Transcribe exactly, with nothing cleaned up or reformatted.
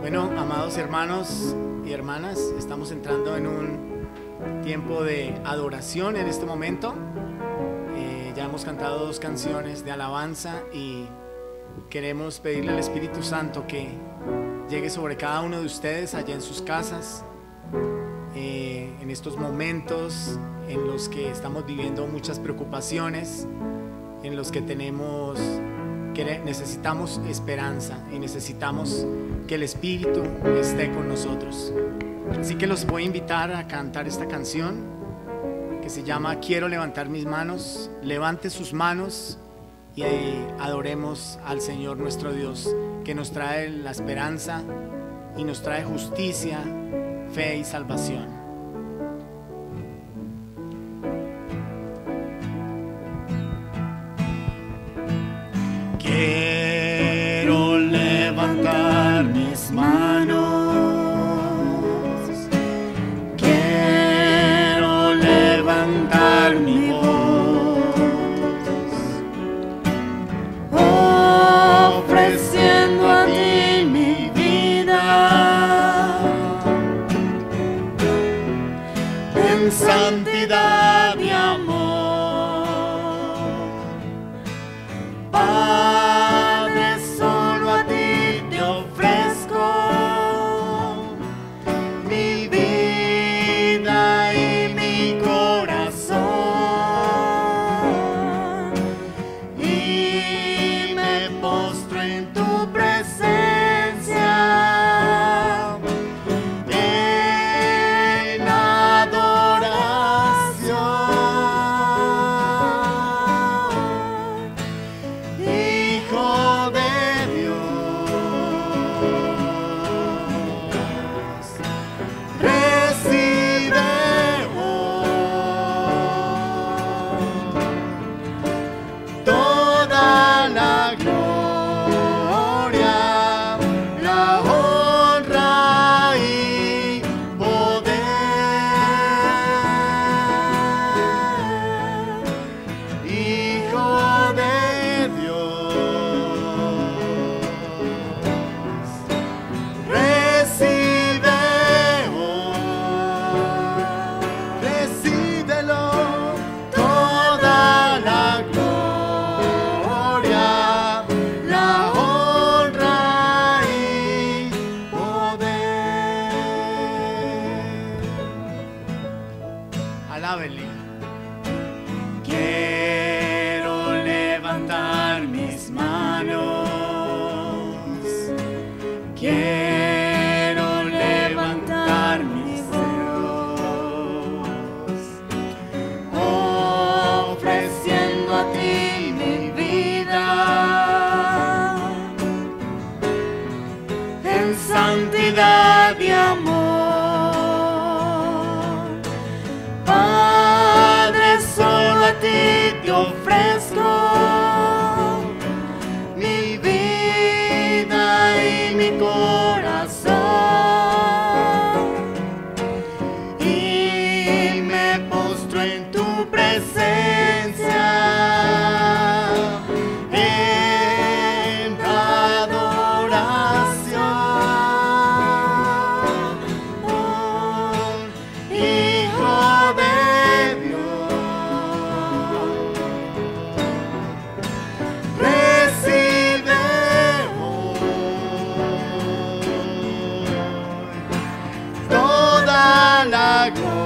Bueno, amados hermanos y hermanas, estamos entrando en un tiempo de adoración en este momento. Eh, ya hemos cantado dos canciones de alabanza y queremos pedirle al Espíritu Santo que llegue sobre cada uno de ustedes allá en sus casas, eh, en estos momentos en los que estamos viviendo muchas preocupaciones, en los que tenemos que necesitamos esperanza y necesitamos que el Espíritu esté con nosotros. Así que los voy a invitar a cantar esta canción que se llama Quiero levantar mis manos. Levante sus manos y adoremos al Señor nuestro Dios, que nos trae la esperanza y nos trae justicia, fe y salvación. Quiero levantar mis manos, quiero levantar mi voz, ofreciendo a ti mi vida, en santidad y amor. Padre, solo a ti te ofrezco mi vida y mi corazón, y me postro en tu presencia en adoración. Hijo de Dios, recibe hoy toda la gloria, la honra y poder. Hijo de Alábenle. Quiero levantar mis manos, quiero levantar mis dedos, ofreciendo a ti mi vida, en santidad y amor. Padre, solo a ti te ofrezco mi vida y mi corazón, y me postro en tu presencia en adoración. Hijo de la gloria.